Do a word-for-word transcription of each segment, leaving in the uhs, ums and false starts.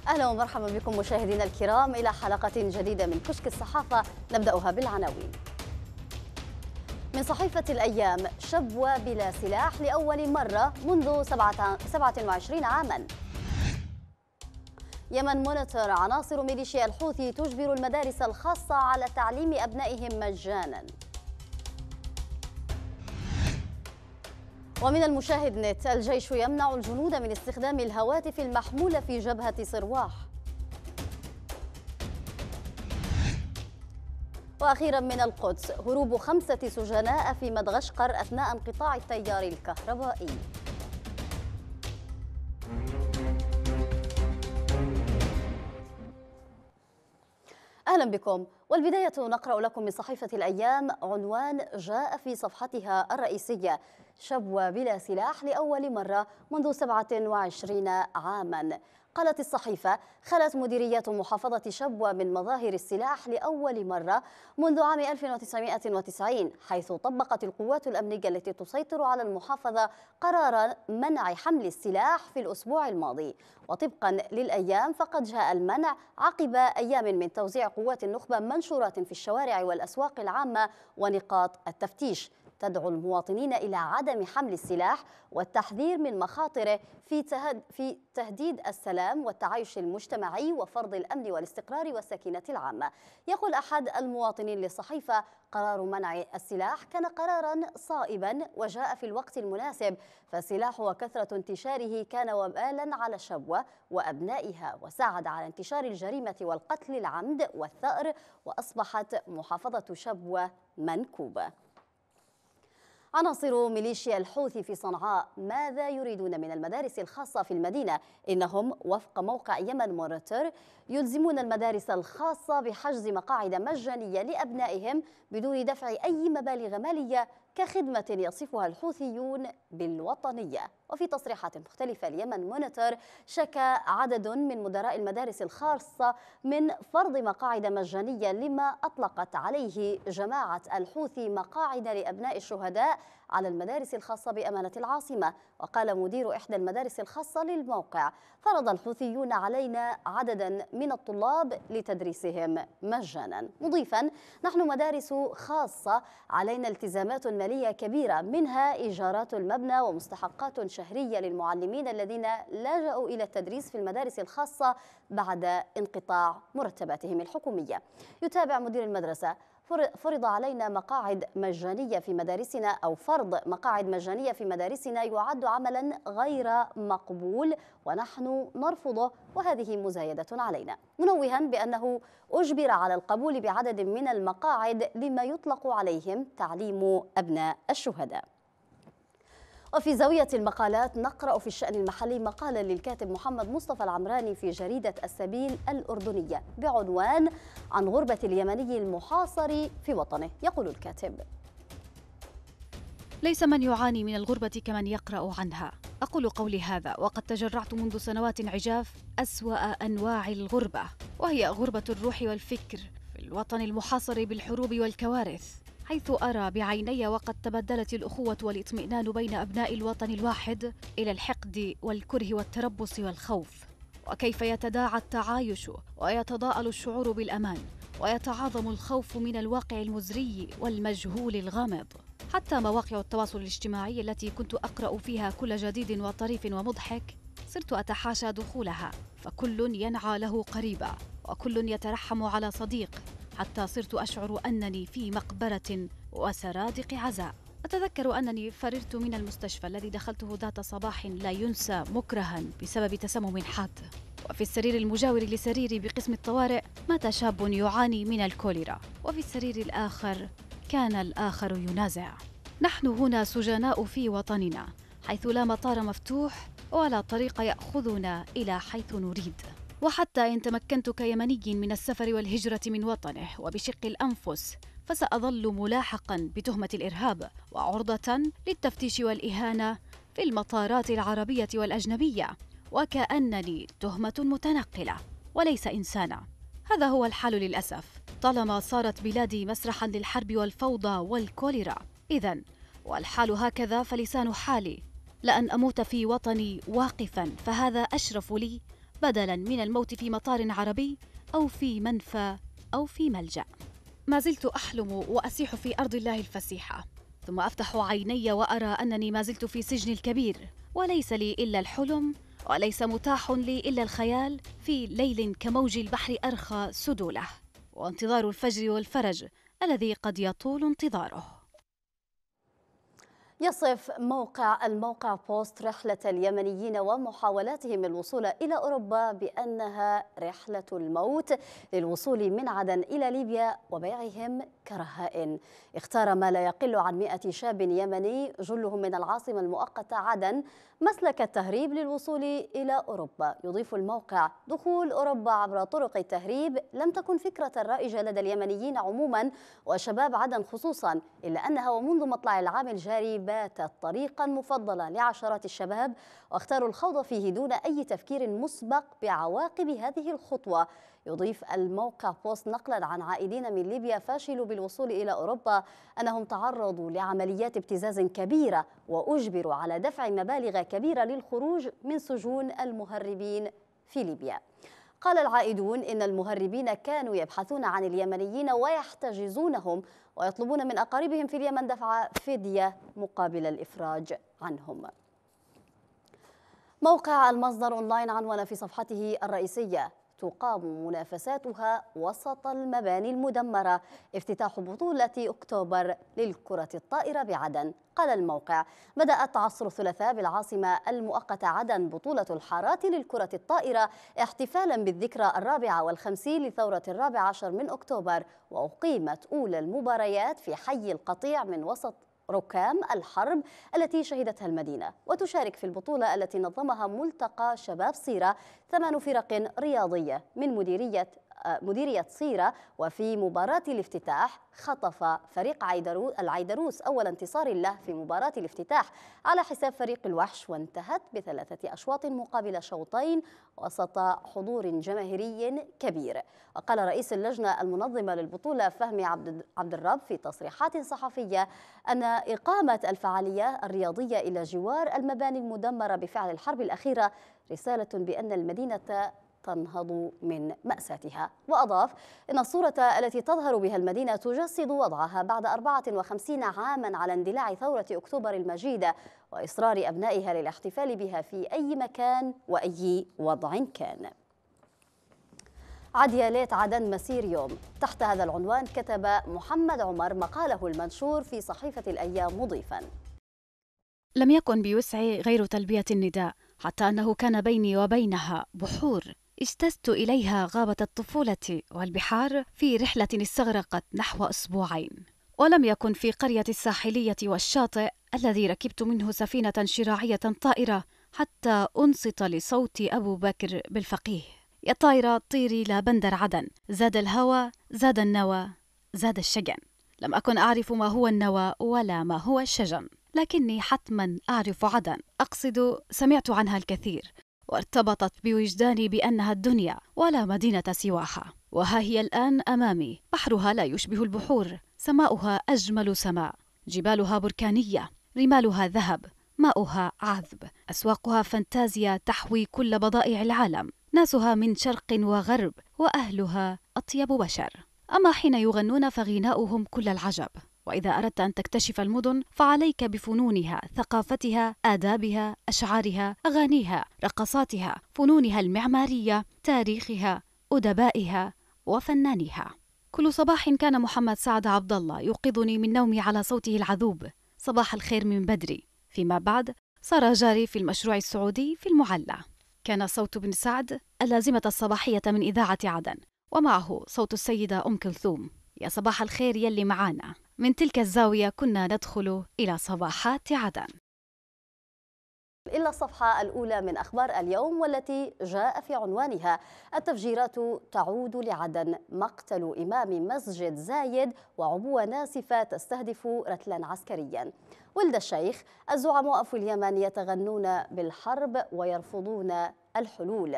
أهلا ومرحبا بكم مشاهدينا الكرام إلى حلقة جديدة من كشك الصحافة، نبدأها بالعناوين. من صحيفة الأيام: شبوة بلا سلاح لأول مرة منذ سبعة وعشرين عاما. يمن مونيتور: عناصر ميليشيا الحوثي تجبر المدارس الخاصة على تعليم أبنائهم مجانا. ومن المشاهد نت: الجيش يمنع الجنود من استخدام الهواتف المحمولة في جبهة صرواح. وأخيرا من القدس: هروب خمسة سجناء في مدغشقر أثناء انقطاع التيار الكهربائي. أهلا بكم، والبداية نقرأ لكم من صحيفة الأيام عنوان جاء في صفحتها الرئيسية: شبوة بلا سلاح لأول مرة منذ سبعة وعشرين عاما. قالت الصحيفة: خلت مديرية محافظة شبوة من مظاهر السلاح لأول مرة منذ عام ألف وتسعمائة وتسعين، حيث طبقت القوات الأمنية التي تسيطر على المحافظة قرار منع حمل السلاح في الأسبوع الماضي. وطبقا للأيام فقد جاء المنع عقب أيام من توزيع قوات النخبة منشورات في الشوارع والأسواق العامة ونقاط التفتيش تدعو المواطنين إلى عدم حمل السلاح والتحذير من مخاطره في في تهديد السلام والتعايش المجتمعي وفرض الأمن والاستقرار والسكينة العامة. يقول أحد المواطنين للصحيفة: قرار منع السلاح كان قرارا صائبا وجاء في الوقت المناسب، فالسلاح وكثرة انتشاره كان وبالا على شبوة وأبنائها، وساعد على انتشار الجريمة والقتل العمد والثأر، وأصبحت محافظة شبوة منكوبة. عناصر ميليشيا الحوثي في صنعاء: ماذا يريدون من المدارس الخاصة في المدينة؟ إنهم وفق موقع يمن مونيتور يلزمون المدارس الخاصة بحجز مقاعد مجانية لأبنائهم بدون دفع أي مبالغ مالية كخدمة يصفها الحوثيون بالوطنية. وفي تصريحات مختلفة ليمن مونيتور شكى عدد من مدراء المدارس الخاصة من فرض مقاعد مجانية لما أطلقت عليه جماعة الحوثي مقاعد لأبناء الشهداء على المدارس الخاصة بأمانة العاصمة. وقال مدير إحدى المدارس الخاصة للموقع: فرض الحوثيون علينا عددا من الطلاب لتدريسهم مجانا، مضيفا: نحن مدارس خاصة علينا التزامات مالية كبيرة، منها إيجارات المبنى ومستحقات شهرية للمعلمين الذين لجأوا إلى التدريس في المدارس الخاصة بعد انقطاع مرتباتهم الحكومية. يتابع مدير المدرسة: فرض علينا مقاعد مجانية في مدارسنا أو فرض مقاعد مجانية في مدارسنا يعد عملا غير مقبول ونحن نرفضه، وهذه مزايدة علينا، منوها بأنه أجبر على القبول بعدد من المقاعد لما يطلق عليهم تعليم أبناء الشهداء. وفي زاوية المقالات نقرأ في الشأن المحلي مقالا للكاتب محمد مصطفى العمراني في جريدة السبيل الأردنية بعنوان عن غربة اليمني المحاصر في وطنه. يقول الكاتب: ليس من يعاني من الغربة كمن يقرأ عنها. أقول قولي هذا وقد تجرعت منذ سنوات عجاف أسوأ أنواع الغربة، وهي غربة الروح والفكر في الوطن المحاصر بالحروب والكوارث، حيث أرى بعيني وقد تبدلت الأخوة والاطمئنان بين أبناء الوطن الواحد إلى الحقد والكره والتربص والخوف، وكيف يتداعى التعايش ويتضاءل الشعور بالأمان ويتعاظم الخوف من الواقع المزري والمجهول الغامض. حتى مواقع التواصل الاجتماعي التي كنت أقرأ فيها كل جديد وطريف ومضحك صرت أتحاشى دخولها، فكل ينعى له قريبا وكل يترحم على صديق، حتى صرت أشعر أنني في مقبرة وسرادق عزاء. أتذكر أنني فررت من المستشفى الذي دخلته ذات صباح لا ينسى مكرها بسبب تسمم حاد، وفي السرير المجاور لسريري بقسم الطوارئ مات شاب يعاني من الكوليرا، وفي السرير الآخر كان الآخر ينازع. نحن هنا سجناء في وطننا، حيث لا مطار مفتوح ولا طريق يأخذنا إلى حيث نريد. وحتى إن تمكنت كيمني من السفر والهجرة من وطنه وبشق الأنفس، فسأظل ملاحقا بتهمة الإرهاب وعرضة للتفتيش والإهانة في المطارات العربية والأجنبية، وكأنني تهمة متنقلة وليس إنسانا. هذا هو الحال للأسف، طالما صارت بلادي مسرحا للحرب والفوضى والكوليرا. إذن والحال هكذا فلسان حالي، لأن أموت في وطني واقفا، فهذا أشرف لي بدلاً من الموت في مطار عربي أو في منفى أو في ملجأ. ما زلت أحلم وأسيح في أرض الله الفسيحة، ثم أفتح عيني وأرى أنني ما زلت في سجن الكبير، وليس لي إلا الحلم، وليس متاح لي إلا الخيال في ليل كموج البحر أرخى سدوله، وانتظار الفجر والفرج الذي قد يطول انتظاره. يصف موقع الموقع بوست رحلة اليمنيين ومحاولاتهم الوصول إلى أوروبا بأنها رحلة الموت للوصول من عدن إلى ليبيا وبيعهم كرهائن. اختار ما لا يقل عن مئة شاب يمني جلهم من العاصمة المؤقتة عدن مسلك التهريب للوصول إلى أوروبا. يضيف الموقع: دخول أوروبا عبر طرق التهريب لم تكن فكرة رائجة لدى اليمنيين عموما وشباب عدن خصوصا، إلا أنها ومنذ مطلع العام الجاري باتت طريقا مفضلة لعشرات الشباب، واختاروا الخوض فيه دون أي تفكير مسبق بعواقب هذه الخطوة. يضيف الموقع بوست نقلا عن عائدين من ليبيا فاشلوا بالوصول إلى أوروبا أنهم تعرضوا لعمليات ابتزاز كبيرة وأجبروا على دفع مبالغ كبيرة للخروج من سجون المهربين في ليبيا. قال العائدون إن المهربين كانوا يبحثون عن اليمنيين ويحتجزونهم ويطلبون من أقاربهم في اليمن دفع فدية مقابل الإفراج عنهم. موقع المصدر أونلاين عنوان في صفحته الرئيسية: تقام منافساتها وسط المباني المدمرة، افتتاح بطولة أكتوبر للكرة الطائرة بعدن. قال الموقع: بدأت عصر الثلاثاء بالعاصمة المؤقتة عدن بطولة الحارات للكرة الطائرة احتفالا بالذكرى الرابعة والخمسين لثورة الرابع عشر من أكتوبر، وأقيمت أولى المباريات في حي القطيع من وسط ركام الحرب التي شهدتها المدينة. وتشارك في البطولة التي نظمها ملتقى شباب صيرة ثمان فرق رياضية من مديرية مديرية صيرة. وفي مباراة الافتتاح خطف فريق العيدروس أول انتصار له في مباراة الافتتاح على حساب فريق الوحش، وانتهت بثلاثة أشواط مقابل شوطين وسط حضور جماهيري كبير. وقال رئيس اللجنة المنظمة للبطولة فهمي عبد الرب في تصريحات صحفية أن إقامة الفعالية الرياضية إلى جوار المباني المدمرة بفعل الحرب الأخيرة رسالة بأن المدينة تنهض من مأساتها. وأضاف إن الصورة التي تظهر بها المدينة تجسد وضعها بعد أربعة وخمسين عاما على اندلاع ثورة أكتوبر المجيدة وإصرار أبنائها للاحتفال بها في أي مكان وأي وضع كان. عديالات عدن مسير يوم. تحت هذا العنوان كتب محمد عمر مقاله المنشور في صحيفة الأيام مضيفا: لم يكن بوسعي غير تلبية النداء، حتى أنه كان بيني وبينها بحور اجتزت إليها غابة الطفولة والبحار في رحلة استغرقت نحو أسبوعين. ولم يكن في قرية الساحلية والشاطئ الذي ركبت منه سفينة شراعية طائرة حتى أنصت لصوت أبو بكر بالفقيه: يا طائرة طيري لا بندر عدن، زاد الهوى زاد النوى زاد الشجن. لم أكن أعرف ما هو النوى ولا ما هو الشجن، لكني حتما أعرف عدن. أقصد سمعت عنها الكثير وارتبطت بوجداني بأنها الدنيا ولا مدينة سواها. وها هي الآن أمامي، بحرها لا يشبه البحور، سماؤها أجمل سماء، جبالها بركانية، رمالها ذهب، ماؤها عذب، أسواقها فانتازيا تحوي كل بضائع العالم، ناسها من شرق وغرب، وأهلها أطيب بشر. أما حين يغنون فغناؤهم كل العجب. وإذا أردت أن تكتشف المدن فعليك بفنونها، ثقافتها، آدابها، أشعارها، أغانيها، رقصاتها، فنونها المعمارية، تاريخها، أدبائها وفنانها. كل صباح كان محمد سعد عبد الله يوقظني من نومي على صوته العذوب: صباح الخير من بدري. فيما بعد صار جاري في المشروع السعودي في المعلى. كان صوت بن سعد اللازمة الصباحية من إذاعة عدن، ومعه صوت السيدة أم كلثوم: يا صباح الخير يلي معانا. من تلك الزاوية كنا ندخل إلى صباحات عدن. إلى الصفحة الأولى من أخبار اليوم والتي جاء في عنوانها: التفجيرات تعود لعدن، مقتل إمام مسجد زايد وعبوة ناسفة تستهدف رتلا عسكريا. ولد الشيخ: الزعماء في اليمن يتغنون بالحرب ويرفضون الحلول.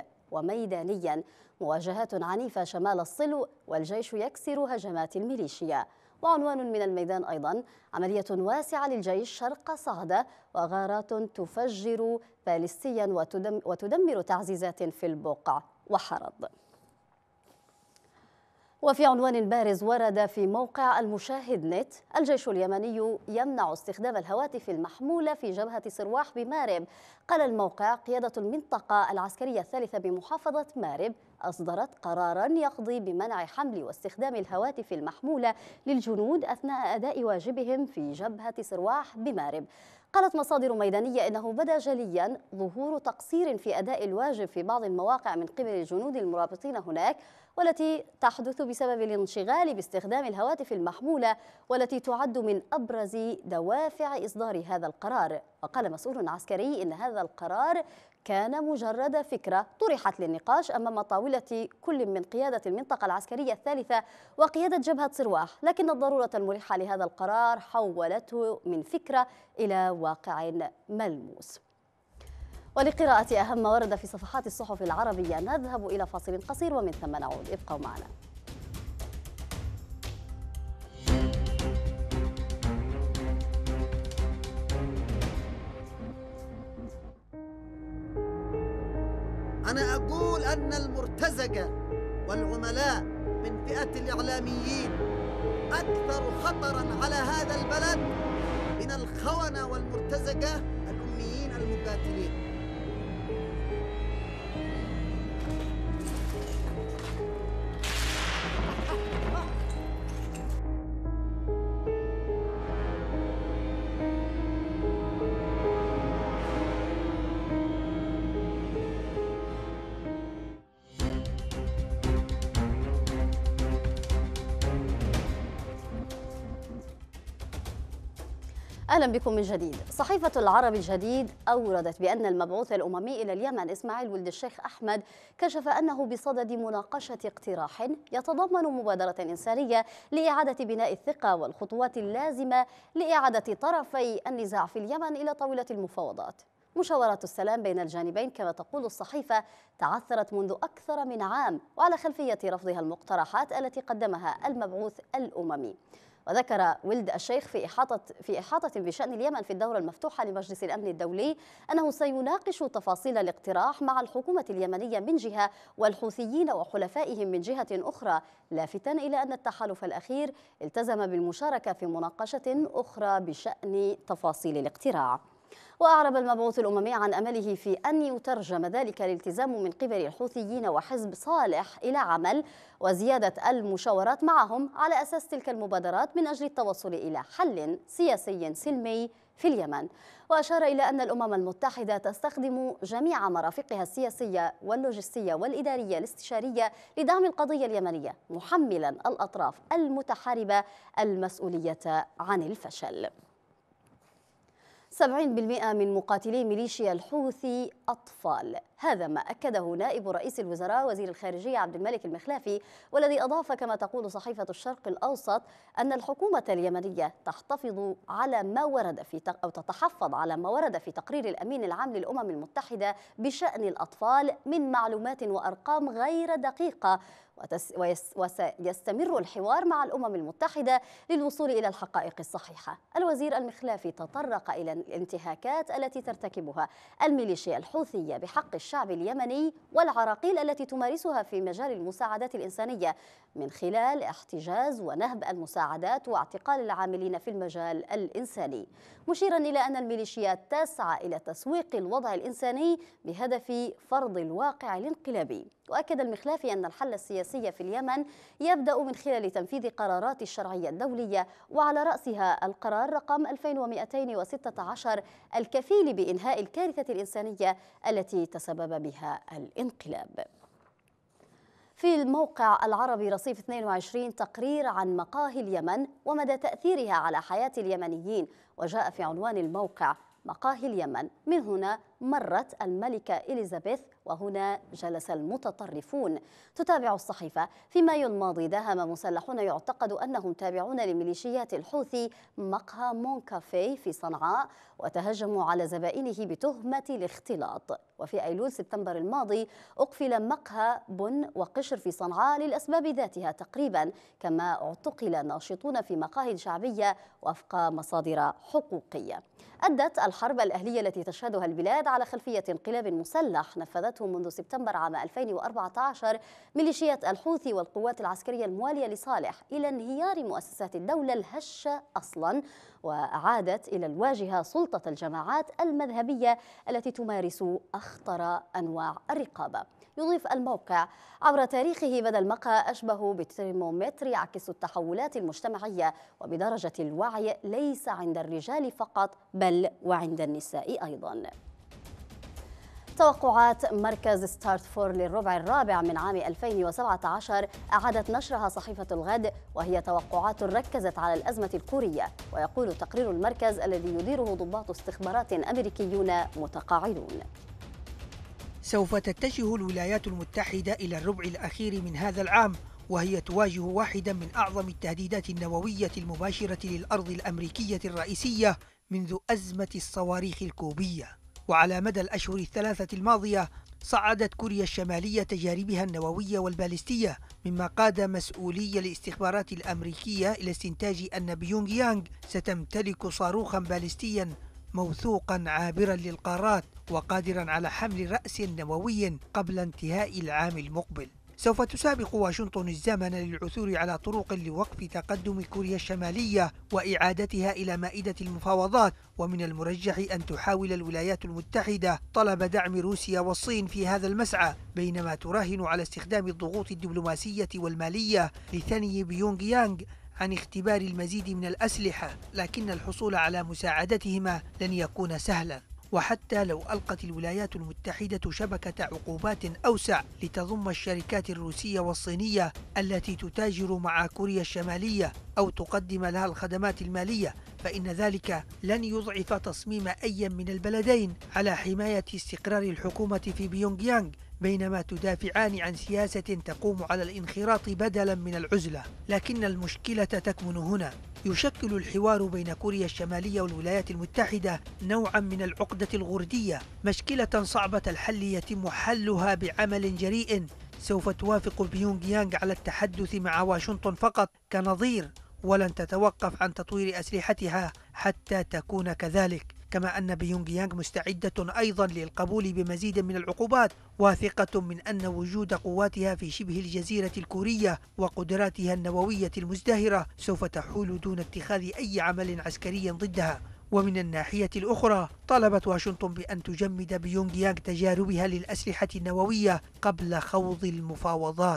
وميدانيا: مواجهات عنيفة شمال الصلو والجيش يكسر هجمات الميليشيا. وعنوان من الميدان أيضا: عملية واسعة للجيش شرق صعدة وغارات تفجر باليستيا وتدمر تعزيزات في البقع وحرض. وفي عنوان بارز ورد في موقع المشاهد نت: الجيش اليمني يمنع استخدام الهواتف المحمولة في جبهة سرواح بمارب. قال الموقع: قيادة المنطقة العسكرية الثالثة بمحافظة مارب أصدرت قراراً يقضي بمنع حمل واستخدام الهواتف المحمولة للجنود أثناء أداء واجبهم في جبهة سرواح بمارب. قالت مصادر ميدانية إنه بدا جلياً ظهور تقصير في أداء الواجب في بعض المواقع من قبل الجنود المرابطين هناك، والتي تحدث بسبب الانشغال باستخدام الهواتف المحمولة، والتي تعد من أبرز دوافع إصدار هذا القرار. وقال مسؤول عسكري إن هذا القرار كان مجرد فكرة طرحت للنقاش أمام طاولة كل من قيادة المنطقة العسكرية الثالثة وقيادة جبهة سرواح، لكن الضرورة الملحة لهذا القرار حولته من فكرة إلى واقع ملموس. ولقراءة أهم ما ورد في صفحات الصحف العربية نذهب إلى فاصل قصير ومن ثم نعود، ابقوا معنا. أنا أقول أن المرتزقة والعملاء من فئة الإعلاميين أكثر خطراً على هذا البلد من الخونة والمرتزقة الأميين المقاتلين. أهلا بكم من جديد. صحيفة العرب الجديد أوردت بأن المبعوث الأممي إلى اليمن إسماعيل ولد الشيخ أحمد كشف أنه بصدد مناقشة اقتراح يتضمن مبادرة إنسانية لإعادة بناء الثقة والخطوات اللازمة لإعادة طرفي النزاع في اليمن إلى طاولة المفاوضات. مشاورات السلام بين الجانبين كما تقول الصحيفة تعثرت منذ أكثر من عام، وعلى خلفية رفضها المقترحات التي قدمها المبعوث الأممي. وذكر ولد الشيخ في إحاطة في إحاطة بشأن اليمن في الدورة المفتوحة لمجلس الأمن الدولي أنه سيناقش تفاصيل الاقتراح مع الحكومة اليمنية من جهة والحوثيين وحلفائهم من جهة أخرى، لافتاً إلى أن التحالف الأخير التزم بالمشاركة في مناقشة أخرى بشأن تفاصيل الاقتراع. وأعرب المبعوث الأممي عن أمله في أن يترجم ذلك الالتزام من قبل الحوثيين وحزب صالح إلى عمل وزيادة المشاورات معهم على أساس تلك المبادرات من أجل التوصل إلى حل سياسي سلمي في اليمن. وأشار إلى أن الأمم المتحدة تستخدم جميع مرافقها السياسية واللوجستية والإدارية الاستشارية لدعم القضية اليمنية، محملا الأطراف المتحاربة المسؤولية عن الفشل. سبعين بالمئة من مقاتلي ميليشيا الحوثي أطفال، هذا ما أكده نائب رئيس الوزراء وزير الخارجية عبد الملك المخلافي، والذي أضاف كما تقول صحيفة الشرق الأوسط أن الحكومة اليمنية تحتفظ على ما ورد في أو تتحفظ على ما ورد في تقرير الأمين العام للأمم المتحدة بشأن الأطفال من معلومات وأرقام غير دقيقة، وسيستمر الحوار مع الأمم المتحدة للوصول إلى الحقائق الصحيحة. الوزير المخلافي تطرق إلى الانتهاكات التي ترتكبها الميليشيا الحوثية بحق الشعب اليمني والعراقيل التي تمارسها في مجال المساعدات الإنسانية من خلال احتجاز ونهب المساعدات واعتقال العاملين في المجال الإنساني، مشيرا إلى أن الميليشيات تسعى إلى تسويق الوضع الإنساني بهدف فرض الواقع الانقلابي. وأكد المخلافي أن الحل السياسي في اليمن يبدأ من خلال تنفيذ قرارات الشرعية الدولية، وعلى رأسها القرار رقم ألفين ومئتين وستة عشر الكفيل بإنهاء الكارثة الإنسانية التي تسبب بها الانقلاب. في الموقع العربي رصيف اثنين وعشرين تقرير عن مقاهي اليمن ومدى تأثيرها على حياة اليمنيين، وجاء في عنوان الموقع: مقاهي اليمن، من هنا مرت الملكة إليزابيث وهنا جلس المتطرفون. تتابع الصحيفة: في مايو الماضي داهم مسلحون يعتقد أنهم تابعون لميليشيات الحوثي مقهى مونكافي في صنعاء وتهجموا على زبائنه بتهمة الاختلاط. وفي أيلول سبتمبر الماضي أقفل مقهى بن وقشر في صنعاء للأسباب ذاتها تقريبا، كما اعتقل ناشطون في مقاهي شعبية وفق مصادر حقوقية. أدت الحرب الأهلية التي تشهدها البلاد على خلفية انقلاب مسلح نفذته منذ سبتمبر عام ألفين وأربعة عشر ميليشيات الحوثي والقوات العسكرية الموالية لصالح إلى انهيار مؤسسات الدولة الهشة أصلا، وأعادت إلى الواجهة سلطة الجماعات المذهبية التي تمارس أخطر أنواع الرقابة. يضيف الموقع: عبر تاريخه بدا المقهى أشبه بترمومتر يعكس التحولات المجتمعية وبدرجة الوعي ليس عند الرجال فقط بل وعند النساء أيضا. توقعات مركز ستارت فور للربع الرابع من عام ألفين وسبعة عشر أعادت نشرها صحيفة الغد، وهي توقعات ركزت على الأزمة الكورية. ويقول تقرير المركز الذي يديره ضباط استخبارات أمريكيون متقاعدون: سوف تتجه الولايات المتحدة إلى الربع الأخير من هذا العام وهي تواجه واحدا من أعظم التهديدات النووية المباشرة للأرض الأمريكية الرئيسية منذ أزمة الصواريخ الكوبية. وعلى مدى الأشهر الثلاثة الماضية صعدت كوريا الشمالية تجاربها النووية والبالستية، مما قاد مسؤولي الاستخبارات الأمريكية إلى استنتاج أن بيونغ يانغ ستمتلك صاروخا بالستيا موثوقا عابرا للقارات وقادرا على حمل رأس نووي قبل انتهاء العام المقبل. سوف تسابق واشنطن الزمن للعثور على طرق لوقف تقدم كوريا الشمالية وإعادتها إلى مائدة المفاوضات، ومن المرجح أن تحاول الولايات المتحدة طلب دعم روسيا والصين في هذا المسعى، بينما تراهن على استخدام الضغوط الدبلوماسية والمالية لثني بيونغ يانغ عن اختبار المزيد من الأسلحة، لكن الحصول على مساعدتهما لن يكون سهلا. وحتى لو ألقت الولايات المتحدة شبكة عقوبات أوسع لتضم الشركات الروسية والصينية التي تتاجر مع كوريا الشمالية أو تقدم لها الخدمات المالية، فإن ذلك لن يضعف تصميم أي من البلدين على حماية استقرار الحكومة في بيونغ يانغ، بينما تدافعان عن سياسة تقوم على الانخراط بدلا من العزلة. لكن المشكلة تكمن هنا. يشكل الحوار بين كوريا الشمالية والولايات المتحدة نوعا من العقدة الغردية، مشكلة صعبة الحل يتم حلها بعمل جريء. سوف توافق بيونغ يانغ على التحدث مع واشنطن فقط كنظير، ولن تتوقف عن تطوير أسلحتها حتى تكون كذلك. كما أن بيونغ يانغ مستعدة أيضا للقبول بمزيد من العقوبات، واثقة من أن وجود قواتها في شبه الجزيرة الكورية وقدراتها النووية المزدهرة سوف تحول دون اتخاذ أي عمل عسكري ضدها. ومن الناحية الأخرى طلبت واشنطن بأن تجمد بيونغ يانغ تجاربها للأسلحة النووية قبل خوض المفاوضات.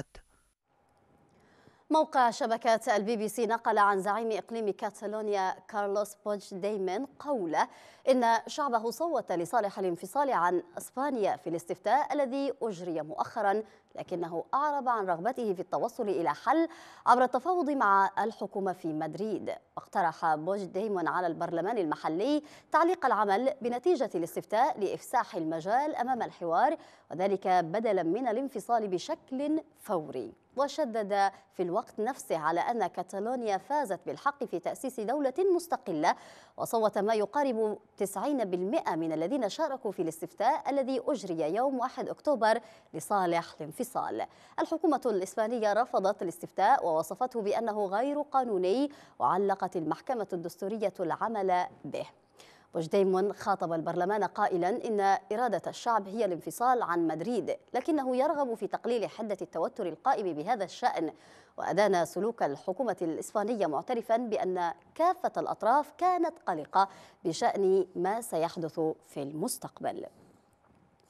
موقع شبكة البي بي سي نقل عن زعيم إقليم كاتالونيا كارلوس بوجديمين قوله إن شعبه صوت لصالح الانفصال عن إسبانيا في الاستفتاء الذي أجري مؤخرا، لكنه أعرب عن رغبته في التوصل إلى حل عبر التفاوض مع الحكومة في مدريد. واقترح بوجديمون على البرلمان المحلي تعليق العمل بنتيجة الاستفتاء لإفساح المجال أمام الحوار، وذلك بدلا من الانفصال بشكل فوري. وشدد في الوقت نفسه على أن كاتالونيا فازت بالحق في تأسيس دولة مستقلة، وصوت ما يقارب تسعين بالمئة من الذين شاركوا في الاستفتاء الذي أجري يوم واحد أكتوبر لصالح الانفصال. الحكومة الإسبانية رفضت الاستفتاء ووصفته بأنه غير قانوني، وعلقت المحكمة الدستورية العمل به. بوجديمون خاطب البرلمان قائلا إن إرادة الشعب هي الانفصال عن مدريد، لكنه يرغب في تقليل حدة التوتر القائم بهذا الشأن. وأدان سلوك الحكومة الإسبانية معترفا بأن كافة الأطراف كانت قلقة بشأن ما سيحدث في المستقبل.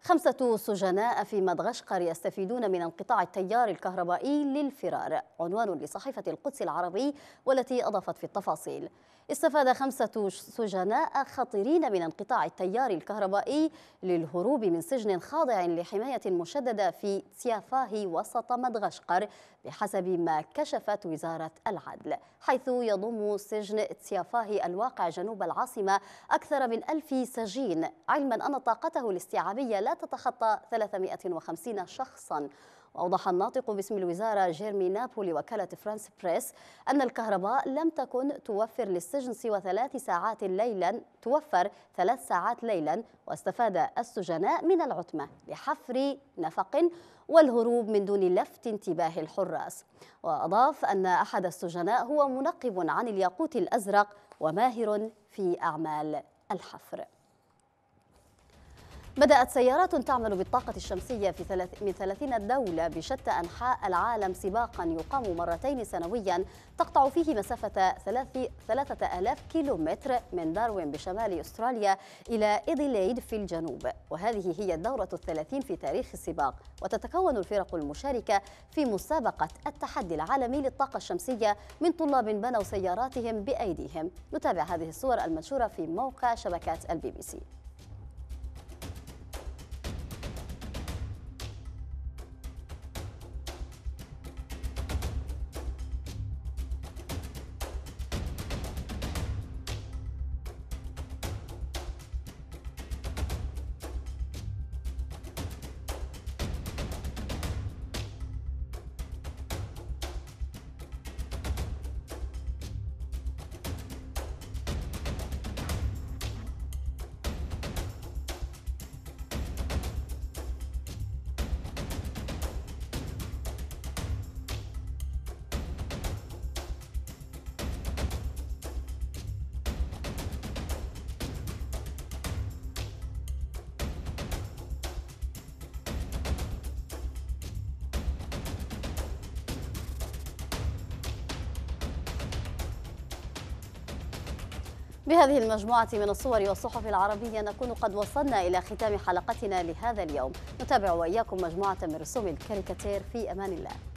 خمسة سجناء في مدغشقر يستفيدون من انقطاع التيار الكهربائي للفرار، عنوان لصحيفة القدس العربي والتي أضافت في التفاصيل. استفاد خمسة سجناء خطيرين من انقطاع التيار الكهربائي للهروب من سجن خاضع لحماية مشددة في تسيافاهي وسط مدغشقر بحسب ما كشفت وزارة العدل، حيث يضم سجن تسيافاهي الواقع جنوب العاصمة أكثر من ألف سجين، علما أن طاقته الاستيعابية لا تتخطى ثلاثمائة وخمسين شخصا. وأوضح الناطق باسم الوزارة جيرمي نابو لوكالة فرانس بريس أن الكهرباء لم تكن توفر للسجن سوى ثلاث ساعات ليلا توفر ثلاث ساعات ليلا واستفاد السجناء من العتمة لحفر نفق والهروب من دون لفت انتباه الحراس. وأضاف أن أحد السجناء هو منقب عن الياقوت الأزرق وماهر في أعمال الحفر. بدأت سيارات تعمل بالطاقة الشمسية في ثلاث من ثلاثين دولة بشتى أنحاء العالم سباقا يقام مرتين سنويا تقطع فيه مسافة ثلاثة آلاف كيلومتر من داروين بشمال أستراليا إلى إديليد في الجنوب، وهذه هي الدورة الثلاثين في تاريخ السباق. وتتكون الفرق المشاركة في مسابقة التحدي العالمي للطاقة الشمسية من طلاب بنوا سياراتهم بأيديهم. نتابع هذه الصور المنشورة في موقع شبكات البي بي سي. بهذه المجموعة من الصور والصحف العربية نكون قد وصلنا إلى ختام حلقتنا لهذا اليوم. نتابع وإياكم مجموعة من رسوم الكاريكاتير في أمان الله.